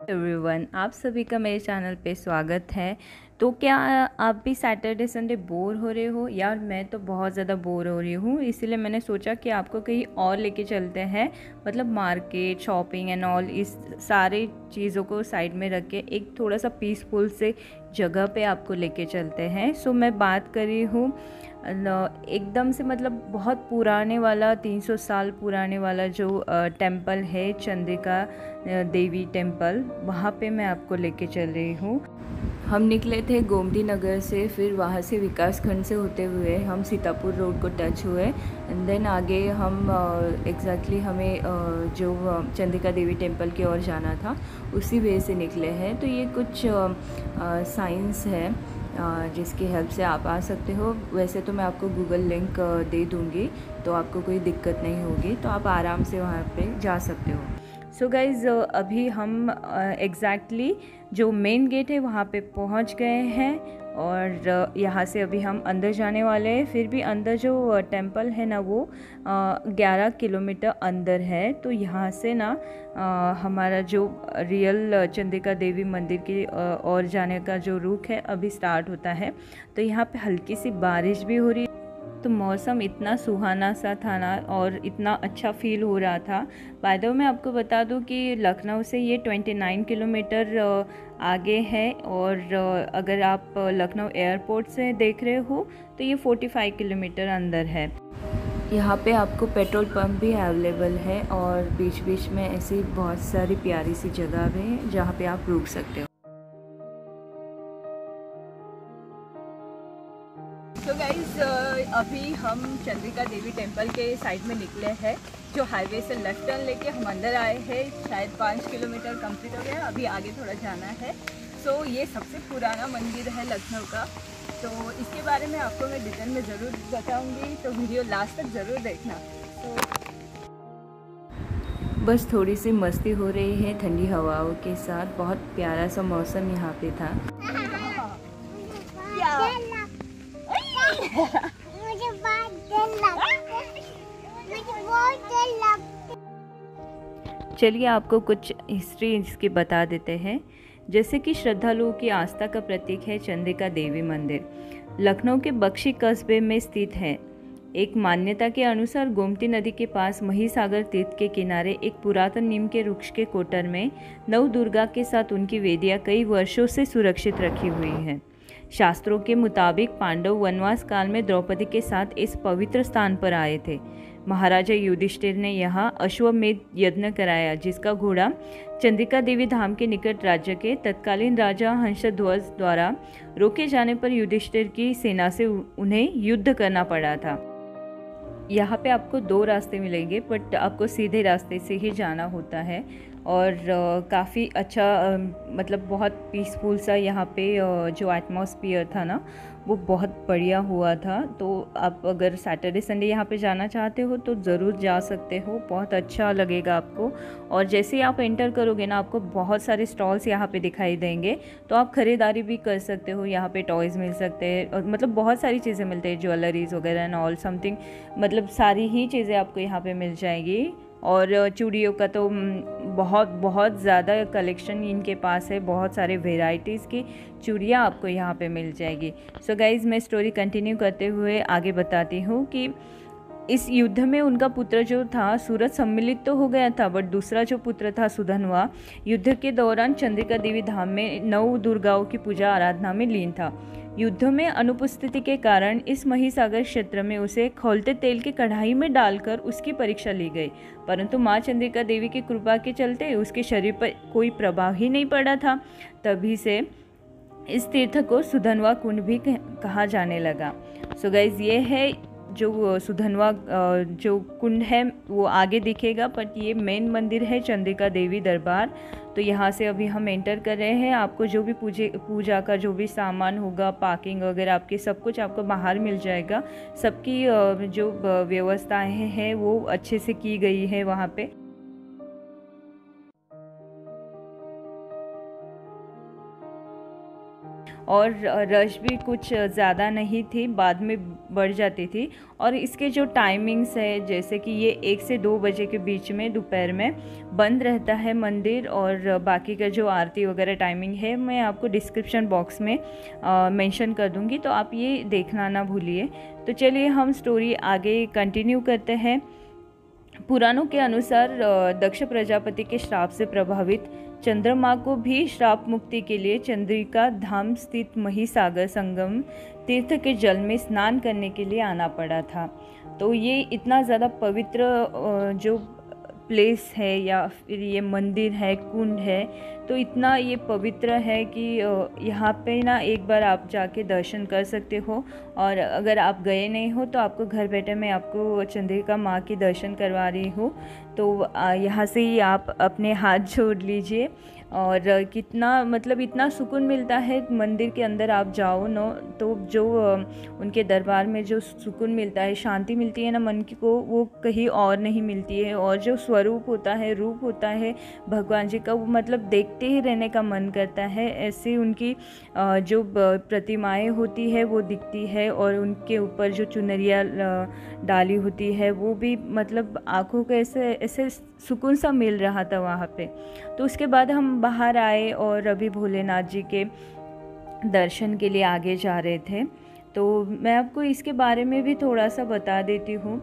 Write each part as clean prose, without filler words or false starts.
Everyone, आप सभी का मेरे चैनल पे स्वागत है। तो क्या आप भी सैटरडे संडे बोर हो रहे हो? यार मैं तो बहुत ज़्यादा बोर हो रही हूँ, इसीलिए मैंने सोचा कि आपको कहीं और लेके चलते हैं। मतलब मार्केट, शॉपिंग एंड ऑल, इस सारे चीज़ों को साइड में रख के एक थोड़ा सा पीसफुल से जगह पे आपको लेके चलते हैं। सो मैं बात कर रही हूँ एकदम से मतलब बहुत पुराने वाला 300 साल पुराने वाला जो टेम्पल है, चंद्रिका देवी टेम्पल, वहाँ पे मैं आपको लेके चल रही हूँ। हम निकले थे गोमती नगर से, फिर वहाँ से विकास खंड से होते हुए हम सीतापुर रोड को टच हुए एंड देन आगे हम एग्जैक्टली हमें जो चंद्रिका देवी टेम्पल की ओर जाना था उसी वे से निकले हैं। तो ये कुछ साइंस है जिसकी हेल्प से आप आ सकते हो। वैसे तो मैं आपको गूगल लिंक दे दूँगी, तो आपको कोई दिक्कत नहीं होगी, तो आप आराम से वहाँ पे जा सकते हो। सो गाइज़, अभी हम एग्जैक्टली जो मेन गेट है वहाँ पे पहुँच गए हैं और यहाँ से अभी हम अंदर जाने वाले हैं। फिर भी अंदर जो टेम्पल है ना, वो 11 किलोमीटर अंदर है। तो यहाँ से ना हमारा जो रियल चंद्रिका देवी मंदिर की ओर जाने का जो रुख है अभी स्टार्ट होता है। तो यहाँ पे हल्की सी बारिश भी हो रही है, तो मौसम इतना सुहाना सा था ना और इतना अच्छा फील हो रहा था। बाय द वे मैं आपको बता दूं कि लखनऊ से ये 29 किलोमीटर आगे है और अगर आप लखनऊ एयरपोर्ट से देख रहे हो तो ये 45 किलोमीटर अंदर है। यहाँ पे आपको पेट्रोल पंप भी अवेलेबल है और बीच बीच में ऐसी बहुत सारी प्यारी सी जगह भी है जहाँ पे आप रुक सकते हो। तो गाइज, अभी हम चंद्रिका देवी टेम्पल के साइड में निकले हैं। जो हाईवे से लेफ्ट टर्न लेके हम अंदर आए हैं, शायद 5 किलोमीटर कंप्लीट हो गया, अभी आगे थोड़ा जाना है। सो ये सबसे पुराना मंदिर है लखनऊ का, तो इसके बारे में आपको मैं डिटेल में ज़रूर बताऊंगी, तो वीडियो लास्ट तक ज़रूर देखना। तो बस थोड़ी सी मस्ती हो रही है ठंडी हवाओं के साथ। बहुत प्यारा सा मौसम यहाँ पे था। मुझे बहुत डर लगता है, मुझे बहुत डर लगता है। चलिए आपको कुछ हिस्ट्री इसकी बता देते हैं। जैसे कि श्रद्धालुओं की आस्था का प्रतीक है चंद्रिका देवी मंदिर, लखनऊ के बख्शी कस्बे में स्थित है। एक मान्यता के अनुसार गोमती नदी के पास महिसागर तीर्थ के किनारे एक पुरातन नीम के वृक्ष के कोटर में नव दुर्गा के साथ उनकी वेदियां कई वर्षों से सुरक्षित रखी हुई हैं। शास्त्रों के मुताबिक पांडव वनवास काल में द्रौपदी के साथ इस पवित्र स्थान पर आए थे। महाराजा युधिष्ठिर ने यहाँ अश्वमेध यज्ञ कराया, जिसका घोड़ा चंद्रिका देवी धाम के निकट राज्य के तत्कालीन राजा हंसध्वज द्वारा रोके जाने पर युधिष्ठिर की सेना से उन्हें युद्ध करना पड़ा था। यहाँ पे आपको 2 रास्ते मिलेंगे, बट आपको सीधे रास्ते से ही जाना होता है और काफ़ी अच्छा मतलब बहुत पीसफुल सा यहाँ पे जो एटमॉस्फियर था ना वो बहुत बढ़िया हुआ था। तो आप अगर सैटरडे संडे यहाँ पे जाना चाहते हो तो ज़रूर जा सकते हो, बहुत अच्छा लगेगा आपको। और जैसे ही आप एंटर करोगे ना, आपको बहुत सारे स्टॉल्स यहाँ पे दिखाई देंगे, तो आप ख़रीदारी भी कर सकते हो। यहाँ पे टॉयज़ मिल सकते हैं और मतलब बहुत सारी चीज़ें मिलती है, ज्वेलरीज वगैरह एंड ऑल समथिंग, मतलब सारी ही चीज़ें आपको यहाँ पे मिल जाएगी। और चूड़ियों का तो बहुत बहुत ज़्यादा कलेक्शन इनके पास है, बहुत सारे वेराइटीज़ की चूड़ियाँ आपको यहाँ पे मिल जाएगी। सो गाइज़, मैं स्टोरी कंटिन्यू करते हुए आगे बताती हूँ कि इस युद्ध में उनका पुत्र जो था सूरज सम्मिलित तो हो गया था, बट दूसरा जो पुत्र था सुधन्वा, युद्ध के दौरान चंद्रिका देवी धाम में नव दुर्गाओं की पूजा आराधना में लीन था। युद्ध में अनुपस्थिति के कारण इस महिसागर क्षेत्र में उसे खौलते तेल की कढ़ाई में डालकर उसकी परीक्षा ली गई, परंतु माँ चंद्रिका देवी की कृपा के चलते उसके शरीर पर कोई प्रभाव ही नहीं पड़ा था। तभी से इस तीर्थ को सुधन्वा कुंड भी कहा जाने लगा। सो गाइज, ये है जो सुधन्वा जो कुंड है वो आगे दिखेगा, बट ये मेन मंदिर है चंद्रिका देवी दरबार। तो यहाँ से अभी हम एंटर कर रहे हैं। आपको जो भी पूजा का जो भी सामान होगा, पार्किंग वगैरह आपकी सब कुछ आपको बाहर मिल जाएगा। सबकी जो व्यवस्थाएं हैं वो अच्छे से की गई है वहाँ पे। और रश भी कुछ ज़्यादा नहीं थी, बाद में बढ़ जाती थी। और इसके जो टाइमिंग्स है, जैसे कि ये 1 से 2 बजे के बीच में दोपहर में बंद रहता है मंदिर, और बाकी का जो आरती वगैरह टाइमिंग है मैं आपको डिस्क्रिप्शन बॉक्स में मेंशन कर दूंगी, तो आप ये देखना ना भूलिए। तो चलिए हम स्टोरी आगे कंटिन्यू करते हैं। पुराणों के अनुसार दक्ष प्रजापति के श्राप से प्रभावित चंद्रमा को भी श्राप मुक्ति के लिए चंद्रिका धाम स्थित महिसागर संगम तीर्थ के जल में स्नान करने के लिए आना पड़ा था। तो ये इतना ज़्यादा पवित्र जो प्लेस है या फिर ये मंदिर है, कुंड है, तो इतना ये पवित्र है कि यहाँ पे ना एक बार आप जाके दर्शन कर सकते हो। और अगर आप गए नहीं हो तो आपको घर बैठे मैं आपको चंद्रिका माँ की दर्शन करवा रही हूँ। तो यहाँ से ही आप अपने हाथ जोड़ लीजिए, और कितना मतलब इतना सुकून मिलता है मंदिर के अंदर आप जाओ न, तो जो उनके दरबार में जो सुकून मिलता है, शांति मिलती है ना मन को, वो कहीं और नहीं मिलती है। और जो स्वरूप होता है, रूप होता है भगवान जी का, वो मतलब देखते ही रहने का मन करता है। ऐसे उनकी जो प्रतिमाएं होती है वो दिखती है, और उनके ऊपर जो चुनरिया डाली होती है वो भी मतलब आँखों को ऐसे ऐसे सुकून सा मिल रहा था वहाँ पे। तो उसके बाद हम बाहर आए और अभी भोलेनाथ जी के दर्शन के लिए आगे जा रहे थे। तो मैं आपको इसके बारे में भी थोड़ा सा बता देती हूँ।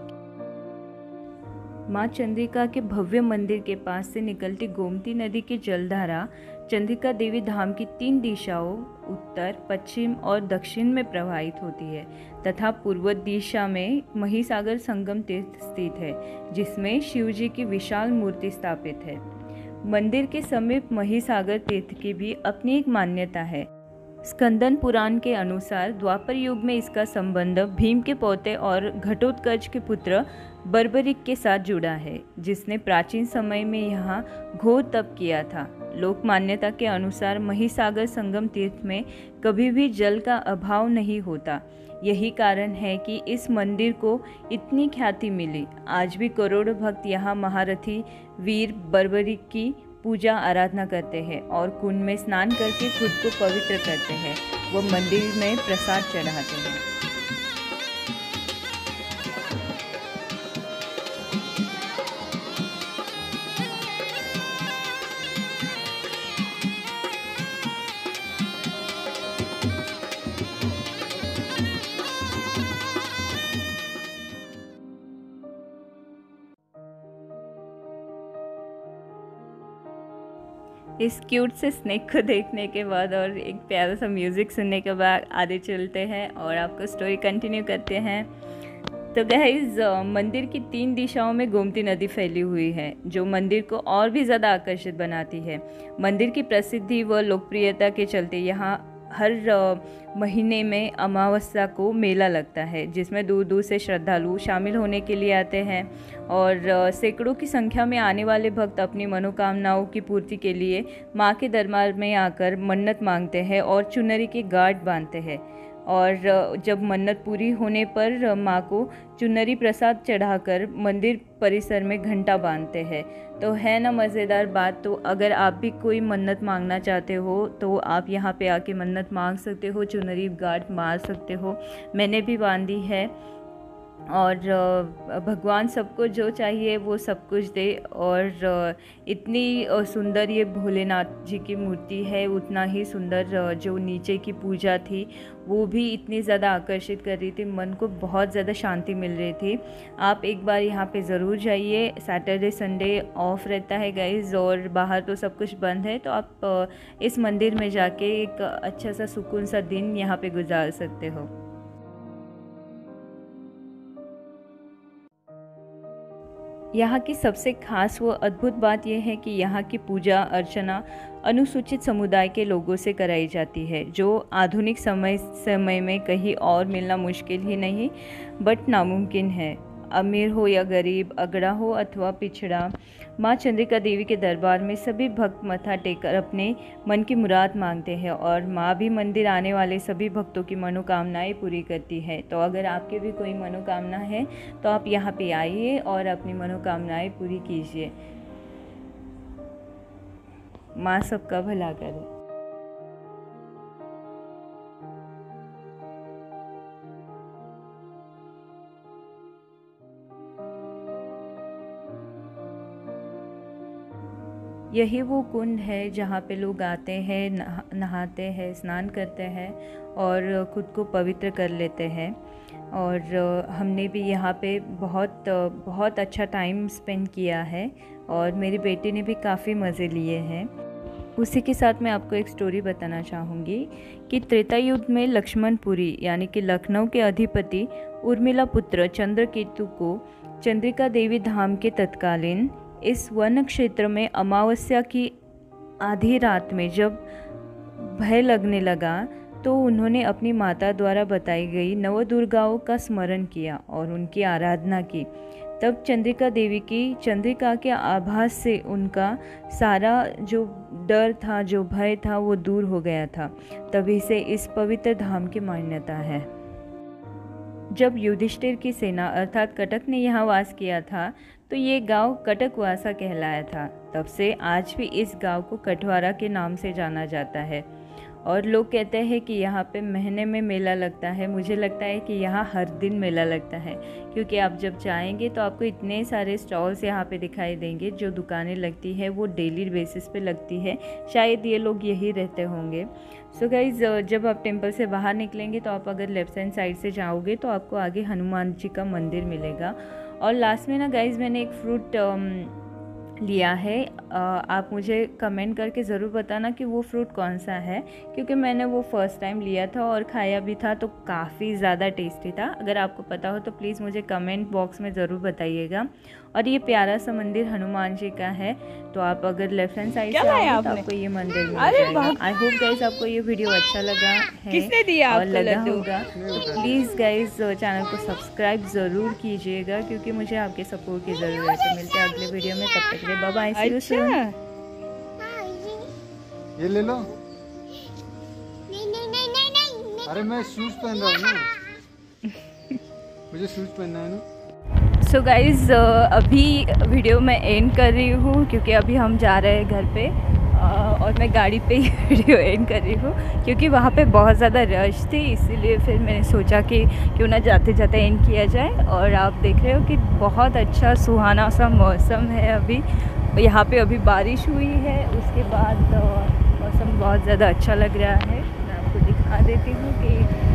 माँ चंद्रिका के भव्य मंदिर के पास से निकलती गोमती नदी की जलधारा चंद्रिका देवी धाम की 3 दिशाओं उत्तर, पश्चिम और दक्षिण में प्रवाहित होती है तथा पूर्व दिशा में महिसागर संगम तीर्थ स्थित है, जिसमें शिवजी की विशाल मूर्ति स्थापित है। मंदिर के समीप महिसागर तीर्थ की भी अपनी एक मान्यता है। स्कंदन पुराण के अनुसार द्वापर युग में इसका संबंध भीम के पोते और घटोत्कच के पुत्र बर्बरिक के साथ जुड़ा है, जिसने प्राचीन समय में यहाँ घोर तप किया था। लोक मान्यता के अनुसार महिसागर संगम तीर्थ में कभी भी जल का अभाव नहीं होता। यही कारण है कि इस मंदिर को इतनी ख्याति मिली। आज भी करोड़ों भक्त यहाँ महारथी वीर बर्बरिक की पूजा आराधना करते हैं और कुंड में स्नान करके खुद को पवित्र करते हैं। वो मंदिर में प्रसाद चढ़ाते हैं। इस क्यूट से स्नेक को देखने के बाद और एक प्यारा सा म्यूज़िक सुनने के बाद आगे चलते हैं और आपको स्टोरी कंटिन्यू करते हैं। तो गाइस, मंदिर की 3 दिशाओं में गोमती नदी फैली हुई है, जो मंदिर को और भी ज़्यादा आकर्षित बनाती है। मंदिर की प्रसिद्धि व लोकप्रियता के चलते यहाँ हर महीने में अमावस्या को मेला लगता है, जिसमें दूर दूर से श्रद्धालु शामिल होने के लिए आते हैं। और सैकड़ों की संख्या में आने वाले भक्त अपनी मनोकामनाओं की पूर्ति के लिए माँ के दरबार में आकर मन्नत मांगते हैं और चुनरी के गांठ बांधते हैं। और जब मन्नत पूरी होने पर माँ को चुनरी प्रसाद चढ़ाकर मंदिर परिसर में घंटा बांधते हैं। तो है ना मज़ेदार बात। तो अगर आप भी कोई मन्नत मांगना चाहते हो तो आप यहाँ पे आके मन्नत मांग सकते हो, चुनरी गांठ मार सकते हो। मैंने भी बांधी है। और भगवान सबको जो चाहिए वो सब कुछ दे। और इतनी सुंदर ये भोलेनाथ जी की मूर्ति है, उतना ही सुंदर जो नीचे की पूजा थी वो भी इतनी ज़्यादा आकर्षित कर रही थी, मन को बहुत ज़्यादा शांति मिल रही थी। आप एक बार यहाँ पे ज़रूर जाइए। सैटरडे संडे ऑफ रहता है गाइज, और बाहर तो सब कुछ बंद है, तो आप इस मंदिर में जाके एक अच्छा सा सुकून सा दिन यहाँ पे गुजार सकते हो। यहाँ की सबसे खास व अद्भुत बात यह है कि यहाँ की पूजा अर्चना अनुसूचित समुदाय के लोगों से कराई जाती है, जो आधुनिक समय में कहीं और मिलना मुश्किल ही नहीं बट नामुमकिन है। अमीर हो या गरीब, अगड़ा हो अथवा पिछड़ा, माँ चंद्रिका देवी के दरबार में सभी भक्त मत्था टेककर अपने मन की मुराद मांगते हैं, और माँ भी मंदिर आने वाले सभी भक्तों की मनोकामनाएं पूरी करती है। तो अगर आपकी भी कोई मनोकामना है तो आप यहाँ पे आइए और अपनी मनोकामनाएं पूरी कीजिए। माँ सबका भला करे। यही वो कुंड है जहाँ पे लोग आते हैं, नहाते हैं, स्नान करते हैं और ख़ुद को पवित्र कर लेते हैं। और हमने भी यहाँ पे बहुत अच्छा टाइम स्पेंड किया है और मेरी बेटी ने भी काफ़ी मज़े लिए हैं। उसी के साथ मैं आपको एक स्टोरी बताना चाहूँगी कि त्रेता युग में लक्ष्मणपुरी यानी कि लखनऊ के अधिपति उर्मिला पुत्र चंद्रकेतु को चंद्रिका देवी धाम के तत्कालीन इस वन क्षेत्र में अमावस्या की आधी रात में जब भय लगने लगा तो उन्होंने अपनी माता द्वारा बताई गई नवदुर्गाओं का स्मरण किया और उनकी आराधना की। तब चंद्रिका देवी की चंद्रिका के आभास से उनका सारा जो डर था, जो भय था, वो दूर हो गया था। तभी से इस पवित्र धाम की मान्यता है। जब युधिष्ठिर की सेना अर्थात कटक ने यहाँ वास किया था तो ये गांव कटकवासा कहलाया था। तब से आज भी इस गांव को कटवारा के नाम से जाना जाता है। और लोग कहते हैं कि यहाँ पे महीने में मेला लगता है। मुझे लगता है कि यहाँ हर दिन मेला लगता है, क्योंकि आप जब जाएंगे तो आपको इतने सारे स्टॉल्स यहाँ पे दिखाई देंगे। जो दुकानें लगती है वो डेली बेसिस पे लगती है। शायद ये लोग यही रहते होंगे। सो गाइज, जब आप टेम्पल से बाहर निकलेंगे तो आप अगर लेफ्ट हैंड साइड से जाओगे तो आपको आगे हनुमान जी का मंदिर मिलेगा। और लास्ट में ना गाइज, मैंने एक फ्रूट लिया है। आप मुझे कमेंट करके ज़रूर बताना कि वो फ्रूट कौन सा है, क्योंकि मैंने वो फ़र्स्ट टाइम लिया था और खाया भी था तो काफ़ी ज़्यादा टेस्टी था। अगर आपको पता हो तो प्लीज़ मुझे कमेंट बॉक्स में ज़रूर बताइएगा। और ये प्यारा सा मंदिर हनुमान जी का है, तो आप अगर लेफ्ट हैंड साइड से आओगे तो आपको ये मंदिर मिल जाएगा। आई होप गाइज आपको ये वीडियो अच्छा लगा है। किसने दिया और लगा होगा तो प्लीज़ गाइज चैनल को सब्सक्राइब ज़रूर कीजिएगा, क्योंकि मुझे आपके सपोर्ट की ज़रूरत है। मिलते हैं अगले वीडियो में, तब तक के लिए bye bye, see you soon. ये ले लो। नहीं। अरे मैं शूज पहन रहा हूँ ना, मुझे शूज पहनना है ना। सो गाइज़, अभी वीडियो मैं एंड कर रही हूँ क्योंकि अभी हम जा रहे हैं घर पे। और मैं गाड़ी पे ही वीडियो एंड कर रही हूँ क्योंकि वहाँ पे बहुत ज़्यादा रश थी, इसीलिए फिर मैंने सोचा कि क्यों ना जाते जाते एंड किया जाए। और आप देख रहे हो कि बहुत अच्छा सुहाना सा मौसम है। अभी यहाँ पे अभी बारिश हुई है, उसके बाद मौसम बहुत ज़्यादा अच्छा लग रहा है। मैं आपको दिखा देती हूँ कि